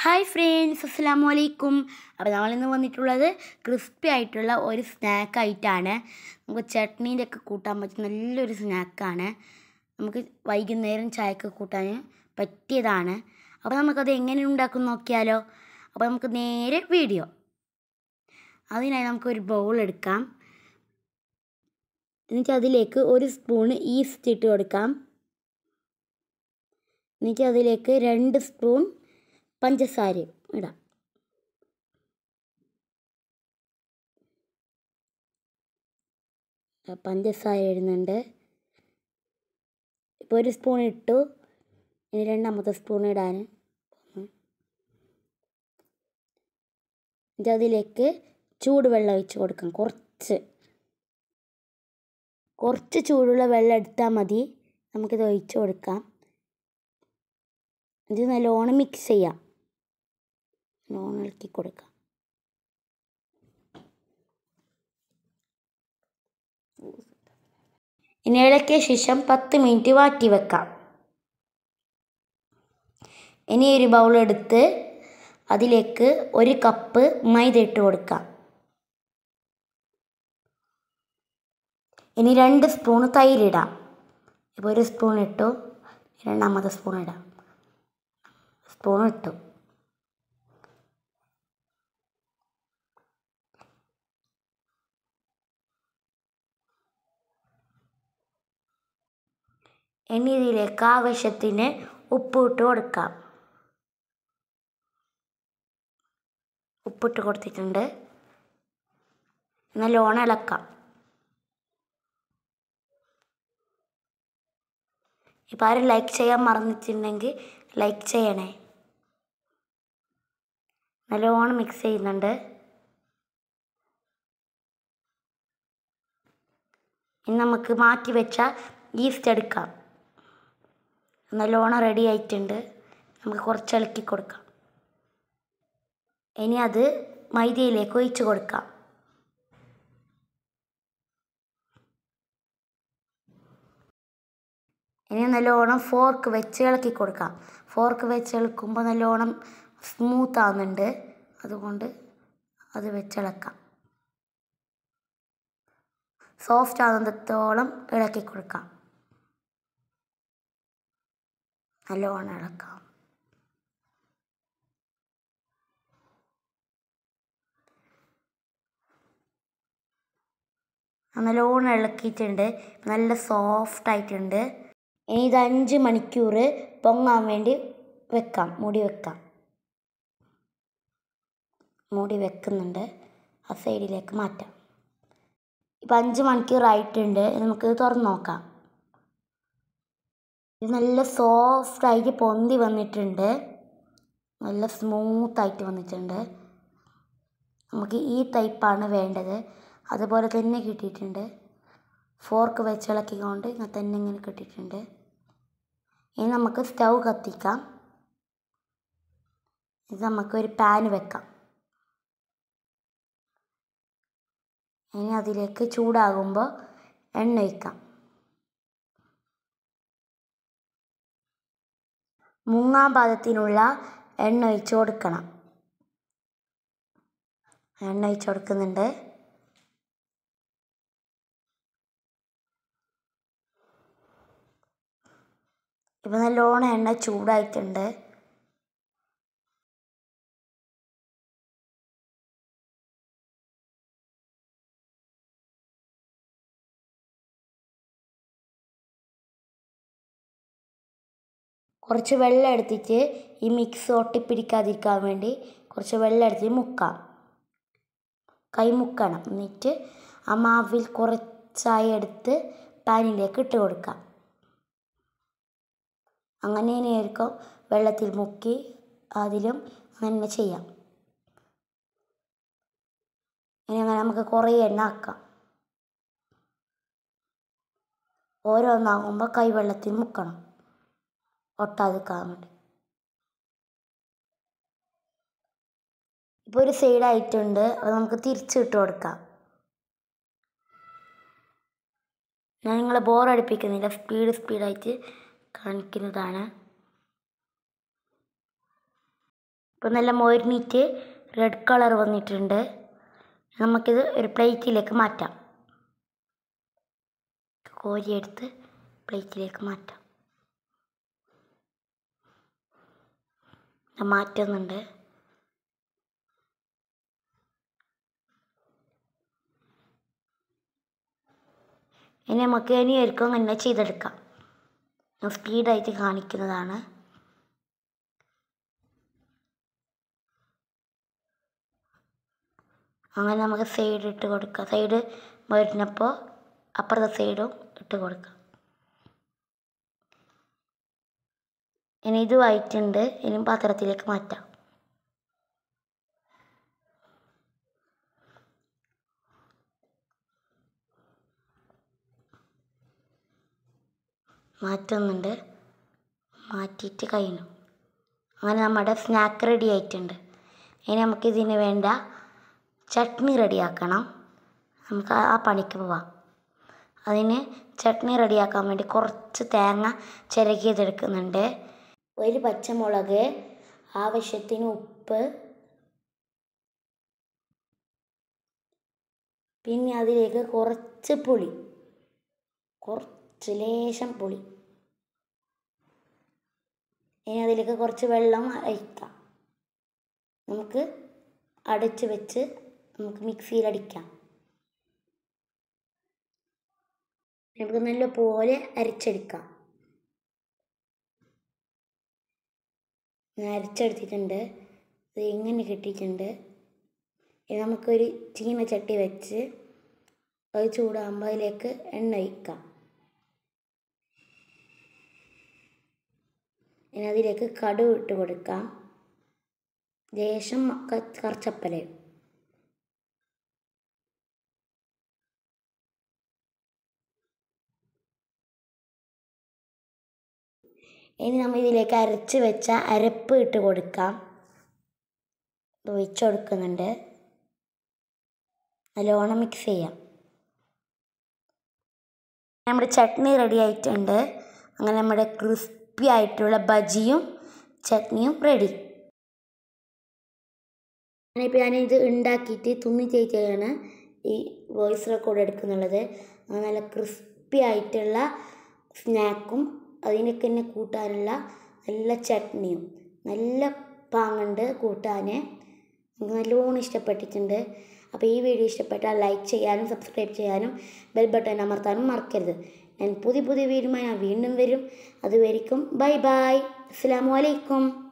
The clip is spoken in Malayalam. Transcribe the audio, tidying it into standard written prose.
ഹായ് ഫ്രണ്ട്സ്, അസ്സലാമു അലൈക്കും. അപ്പോൾ നമ്മളിന്ന് വന്നിട്ടുള്ളത് ക്രിസ്പി ആയിട്ടുള്ള ഒരു സ്നാക്കായിട്ടാണ്. നമുക്ക് ചട്നീൻ്റെ ഒക്കെ കൂട്ടാൻ പറ്റുന്ന നല്ലൊരു സ്നാക്കാണ്. നമുക്ക് വൈകുന്നേരം ചായക്ക് കൂട്ടാൻ പറ്റിയതാണ്. അപ്പോൾ നമുക്കത് എങ്ങനെ ഉണ്ടാക്കും നോക്കിയാലോ. അപ്പോൾ നമുക്ക് നേരെ വീഡിയോ. അതിനായി നമുക്കൊരു ബൗൾ എടുക്കാം. എന്നിട്ട് അതിലേക്ക് ഒരു സ്പൂണ് ഈസ്റ്റ് ഇട്ട് കൊടുക്കാം. എന്നിട്ട് അതിലേക്ക് 2 സ്പൂൺ പഞ്ചസാര ഇടാം. പഞ്ചസാര ഇടുന്നുണ്ട്. ഇപ്പോൾ 1 സ്പൂൺ ഇട്ടു. ഇനി 2ാമത്തെ സ്പൂൺ ഇടാൻ. എന്നിട്ട് അതിലേക്ക് ചൂടുവെള്ളം ഒഴിച്ച് കൊടുക്കാം. കുറച്ച് ചൂടുള്ള വെള്ളം എടുത്താൽ മതി. നമുക്കിത് ഒഴിച്ച് കൊടുക്കാം. ഇത് നല്ലോണം മിക്സ് ചെയ്യാം. നല്ലോണം ഇളക്കി കൊടുക്കാം. ഇനി ഇളക്കിയ ശേഷം 10 മിനിറ്റ് മാറ്റി വെക്കാം. ഇനി ഒരു ബൗൾ എടുത്ത് അതിലേക്ക് 1 കപ്പ് മൈദ ഇട്ട് കൊടുക്കാം. ഇനി 2 സ്പൂൺ തൈരിടാം. ഇപ്പോൾ 1 സ്പൂൺ ഇട്ടു. 2ാമത്തെ സ്പൂൺ ഇടാം. സ്പൂൺ ഇട്ടു. ഇനി ഇതിലേക്ക് ആവശ്യത്തിന് ഉപ്പ് ഇട്ട് കൊടുക്കാം. ഉപ്പിട്ട് കൊടുത്തിട്ടുണ്ട്. നല്ലോണം ഇളക്കാം. ഇപ്പോൾ ആരും ലൈക്ക് ചെയ്യാൻ മറന്നിട്ടുണ്ടെങ്കിൽ ലൈക്ക് ചെയ്യണേ. നല്ലോണം മിക്സ് ചെയ്യുന്നുണ്ട്. ഇനി നമുക്ക് മാറ്റി വെച്ച ഈസ്റ്റ് എടുക്കാം. നല്ലോണം റെഡി ആയിട്ടുണ്ട്. നമുക്ക് കുറച്ച് ഇളക്കി കൊടുക്കാം. ഇനി അത് മൈദയിലേക്ക് ഒഴിച്ച് കൊടുക്കാം. ഇനി നല്ലോണം ഫോർക്ക് വെച്ച് ഇളക്കി കൊടുക്കാം. ഫോർക്ക് വെച്ച് ഇളക്കുമ്പോൾ നല്ലോണം സ്മൂത്ത് ആവുന്നുണ്ട്. അതുകൊണ്ട് അത് വെച്ചിളക്കാം. സോഫ്റ്റ് ആകുന്നിടത്തോളം ഇളക്കി കൊടുക്കാം. നല്ലോണം ഇളക്കാം. നല്ലോണം ഇളക്കിയിട്ടുണ്ട്. നല്ല സോഫ്റ്റ് ആയിട്ടുണ്ട്. ഇനി ഇത് 5 മണിക്കൂർ പൊങ്ങാൻ വേണ്ടി വെക്കാം. മൂടി വെക്കുന്നുണ്ട്. ആ സൈഡിലേക്ക് മാറ്റാം. ഇപ്പം 5 മണിക്കൂറായിട്ടുണ്ട്. നമുക്കിത് തുറന്ന് നോക്കാം. ഇത് നല്ല സോഫ്റ്റായിട്ട് പൊന്തി വന്നിട്ടുണ്ട്. നല്ല സ്മൂത്തായിട്ട് വന്നിട്ടുണ്ട്. നമുക്ക് ഈ ടൈപ്പാണ് വേണ്ടത്. അതുപോലെ തന്നെ കിട്ടിയിട്ടുണ്ട്. ഫോർക്ക് വെച്ച് ഇളക്കിക്കൊണ്ട് ഇങ്ങനെ കിട്ടിയിട്ടുണ്ട്. ഇനി നമുക്ക് സ്റ്റൗ കത്തിക്കാം. ഇത് നമുക്കൊരു പാൻ വെക്കാം. ഇനി അതിലേക്ക് ചൂടാകുമ്പോൾ എണ്ണ ഒഴിക്കാം. മുങ്ങാൻ പാകത്തിനുള്ള എണ്ണ ഒഴിച്ച് കൊടുക്കണം. എണ്ണ ഒഴിച്ച് കൊടുക്കുന്നുണ്ട്. ഇപ്പം നല്ലോണം എണ്ണ ചൂടായിട്ടുണ്ട്. കുറച്ച് വെള്ളം എടുത്തിട്ട് ഈ മിക്സ് ഒട്ടിപ്പിടിക്കാതിരിക്കാൻ വേണ്ടി കുറച്ച് വെള്ളം എടുത്തിട്ട് മുക്കാം. കൈ മുക്കണം. എന്നിട്ട് ആ മാവിൽ കുറച്ചായി എടുത്ത് പാനിലേക്ക് ഇട്ട് കൊടുക്കാം. അങ്ങനെ ആയിരിക്കും വെള്ളത്തിൽ മുക്കി അതിലും അങ്ങനെ ചെയ്യാം. ഇനി അങ്ങനെ നമുക്ക് കുറേ എണ്ണ ആക്കാം. ഓരോന്നാകുമ്പോൾ കൈ വെള്ളത്തിൽ മുക്കണം, ഒട്ടാതിരിക്കാൻ വേണ്ടി. ഇപ്പോൾ ഒരു സൈഡായിട്ടുണ്ട്. അത് നമുക്ക് തിരിച്ചിട്ട് കൊടുക്കാം. ഞാൻ നിങ്ങളെ ബോറടിപ്പിക്കുന്നില്ല. സ്പീഡായിട്ട് കാണിക്കുന്നതാണ്. ഇപ്പോൾ നല്ല മൊരിഞ്ഞിട്ട് റെഡ് കളർ വന്നിട്ടുണ്ട്. നമുക്കിത് ഒരു പ്ലേറ്റിലേക്ക് മാറ്റാം. കോരിയെടുത്ത് പ്ലേറ്റിലേക്ക് മാറ്റാം. മാറ്റുന്നുണ്ട്. ഇനി നമുക്ക് ഇനിയൊരിക്കും അങ്ങനെ ചെയ്തെടുക്കാം. സ്പീഡായിട്ട് കാണിക്കുന്നതാണ്. അങ്ങനെ നമുക്ക് സൈഡ് ഇട്ട് കൊടുക്കാം. സൈഡ് വരുന്നപ്പോൾ അപ്പുറത്തെ സൈഡും ഇട്ട് കൊടുക്കാം. ഇനി ഇതുമായിട്ടുണ്ട്. ഇനി പാത്രത്തിലേക്ക് മാറ്റാം. മാറ്റുന്നുണ്ട്. മാറ്റിയിട്ട് കഴിഞ്ഞു. അങ്ങനെ നമ്മുടെ സ്നാക്ക് റെഡി ആയിട്ടുണ്ട്. ഇനി നമുക്കിതിന് വേണ്ട ചട്നി റെഡിയാക്കണം. നമുക്ക് ആ പണിക്ക് പോവാം. അതിന് ചട്നി റെഡിയാക്കാൻ വേണ്ടി കുറച്ച് തേങ്ങ ചിരകിയതെടുക്കുന്നുണ്ട്. ഒരു പച്ചമുളക്, ആവശ്യത്തിന് ഉപ്പ്, പിന്നെ അതിലേക്ക് കുറച്ച് പുളി, കുറച്ച് ലേശം പുളി. ഇനി അതിലേക്ക് കുറച്ച് വെള്ളം ഒഴിക്കാം. നമുക്ക് അടച്ച് വെച്ച് നമുക്ക് മിക്സിയിൽ അടിക്കാം. നമുക്ക് നല്ലപോലെ അരച്ചെടുക്കാം. അരച്ചെടുത്തിട്ടുണ്ട്. ഇത് ഇങ്ങനെ കിട്ടിയിട്ടുണ്ട്. ഇനി നമുക്കൊരു ചീനച്ചട്ടി വെച്ച് അത് ചൂടാകുമ്പോൾ അതിലേക്ക് എണ്ണ ഒഴിക്കാം. ഇനി അതിലേക്ക് കടുക് ഇട്ട് കൊടുക്കാം. ലേശം കറുച്ചപ്പലയും. ഇനി നമ്മൾ ഇതിലേക്ക് അരച്ച് വെച്ച അരപ്പ് ഇട്ട് കൊടുക്കാം. ഒഴിച്ച് കൊടുക്കുന്നുണ്ട്. നല്ലോണം മിക്സ് ചെയ്യാം. നമ്മുടെ ചട്നി റെഡി ആയിട്ടുണ്ട്. അങ്ങനെ നമ്മുടെ ക്രിസ്പി ആയിട്ടുള്ള ബജിയും ചട്നിയും റെഡി. ഞാനിത് ഉണ്ടാക്കിയിട്ട് തുന്നി ചേച്ചിയാണ് ഈ വോയിസ് റെക്കോർഡ് എടുക്കുന്നുള്ളത്. നല്ല ക്രിസ്പി ആയിട്ടുള്ള സ്നാക്കും അതിനൊക്കെ തന്നെ കൂട്ടാനുള്ള നല്ല ചട്നിയും നല്ല പാങ്ങുണ്ട് കൂട്ടാൻ. നമുക്ക് നല്ലോണം ഇഷ്ടപ്പെട്ടിട്ടുണ്ട്. അപ്പോൾ ഈ വീഡിയോ ഇഷ്ടപ്പെട്ടാൽ ലൈക്ക് ചെയ്യാനും സബ്സ്ക്രൈബ് ചെയ്യാനും ബെൽ ബട്ടൺ അമർത്താനും മറക്കരുത്. ഞാൻ പുതിയ വീഡിയോയുമായി വീണ്ടും വരും. അതുവരെയും ബൈ ബൈ. അസ്സലാമു അലൈക്കും.